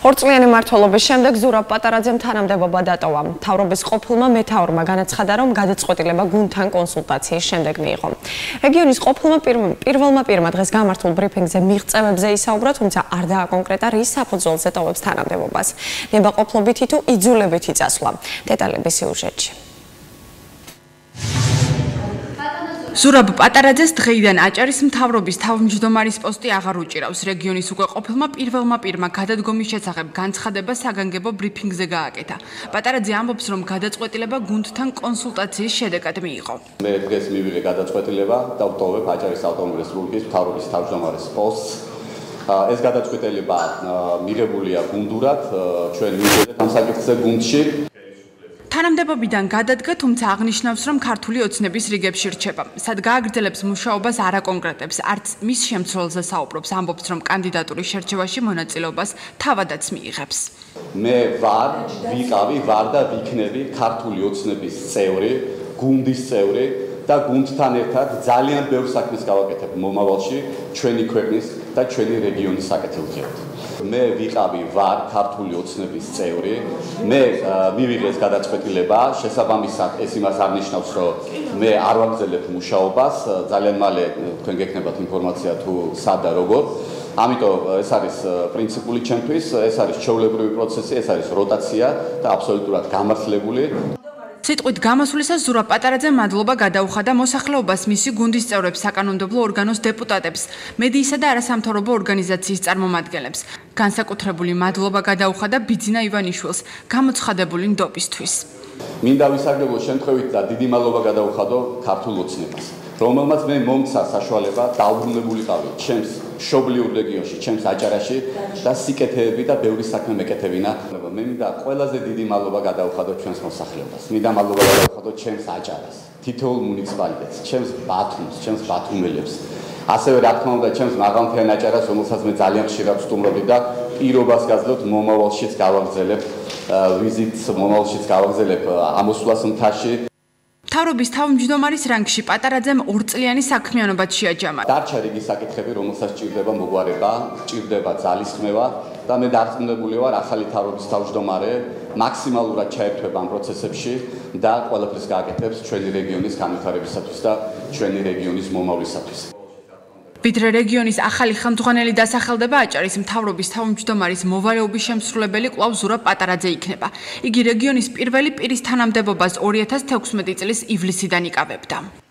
ორწლიანი მმართველობის შემდეგ ზურაბ პატარაძემ თანამდებობა დატოვა. მთავრობის ყოფილმა მეთაურმა განაცხადა, რომ გადაწყვეტილება გუნდთან კონსულტაციის შემდეგ მიიღო. რეგიონის ყოფილმა პირველმა პირმა დღეს გამართულ ბრიფინგზე მიღწევებზე ისაუბრა, თუმცა არ დააკონკრეტა, რის საფუძველზე ტოვებს თანამდებობას. ნებაყოფლობითი თუ იძულებითი წასვლა. დეტალები სიუჟეტში. ზურაბ პატარაძეს დღეიდან აჭარის მთავრობის თავმჯდომარის პოსტი აღარ უჭირავს. რეგიონის უკვე ყოფილმა პირველმა პირმა გადადგომის შესახებ განცხადება საგანგებო ბრიფინგზე გააკეთა. პატარაძე ამბობს, რომ გადაწყვეტილება გუნდთან კონსულტაციის შედეგად მიიღო. მე დღეს მივიღე გადაწყვეტილება და ვტოვებ აჭარის ავტონომიური რესპუბლიკის მთავრობის თავმჯდომარის პოსტს. ეს გადაწყვეტილება მიღებულია გუნდურად, ჩვენ მივიღეთ ამ საკითხზე გუნდში. თანამდებობიდან გადადგა, თუმცა აღნიშნავს, რომ ქართული ოცნების რიგებში რჩება. სად გააგრძელებს მუშაობას არ აკონკრეტებს, არც მის შემცველზე საუბრობს, ამბობს, რომ კანდიდატურის შერჩევაში მონაწილეობას თავადაც მიიღებს. მე ვარ და ვიქნები ქართული ოცნების წევრი, გუნდის წევრი და გუნდთან ერთად ძალიან ბევრ საქმეს გავაკეთებ მომავალში ჩვენი ქვეყნის და ჩვენი რეგიონის საკეთილდღეოდ. მე ვარ ქართული ოცნების წევრი. მე მივიღე ეს გადაწყვეტილება, შესაბამისად ეს იმას არნიშნავს, რომ მე არ ვაგრძელებ მუშაობას, ძალიან მალე თქვენ გექნებათ ინფორმაცია თუ სად და როგორ. ამიტომ ეს არის პრინციპული ჩემთვის, ეს არის ჩვეულებრივი პროცესი, ეს არის როტაცია და აბსოლუტურად გამართლებული. სიტყვით გამოსვლისას ზურაბ პატარაძემ მადლობა გადაუხადა მოსახლეობას, მისი გუნდის წევრებს, საკანონმდებლო ორგანოს დეპუტატებს, მედიისა და არასამთავრობო ორგანიზაციის წარმომადგენლებს. განსაკუთრებული მადლობა გადაუხადა ბიძინა ივანიშვილს გამოცხადებული ნდობისთვის. მინდა ვისარგებლო შემთხვევით და დიდი მადლობა გადაუხადო ქართულ ოცნებას, რომელმაც მე მომცა საშუალება დაუბრუნებულიყავი ჩემს მშობლიურ რეგიონში, ჩემს აჭარაში და სიკეთეები და ბევრი საქმე მეკეთებინა. მე მინდა ყველაზე დიდი მადლობა გადაუხადო ჩვენს მოსახლეობას. მინდა მადლობა გადაუხადო ჩემს აჭარას, თითოეულ მუნიციპალიტეტს, ჩემს ბათუმს, ჩემს ბათუმელებს. ასევე რა თქმა უნდა ჩემს მაღალმთიან აჭარას, რომელსაც მე ძალიან ხშირად ვსტუმრობდი და პირობას გაძლევთ მომავალშიც გავაგრძელებ ვიზიტს, მომავალშიც გავაგრძელებ ამოსვლას მთაში. მთავრობის თავმჯდომარის რანგში პატარაძემ ორწლიანი საქმიანობაც შეაჯამა. დარჩა რიგი საკითხები, რომელსაც ჭირდება მოგვარება, ჭირდება ძალისხმევა და მე დარწმუნებული ვარ, ახალი მთავრობის თავმჯდომარე მაქსიმალურად ჩაერთვება ამ პროცესებში და ყველაფერს გააკეთებს ჩვენი რეგიონის განვითარებისათვის და ჩვენი რეგიონის მომავლისათვის. ვიდრე რეგიონის ახალი ხელმძღვანელი დასახელდება, აჭარის მთავრობის თავმჯდომარის მოვალეობის შემსრულებელი კვლავ ზურაბ პატარაძე იქნება. იგი რეგიონის პირველი პირის თანამდებობას 2016 წლის ივლისიდან იკავებდა.